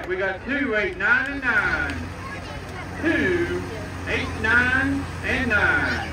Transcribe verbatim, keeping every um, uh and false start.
We got two, eight, nine, and nine. Two, eight, nine, and nine.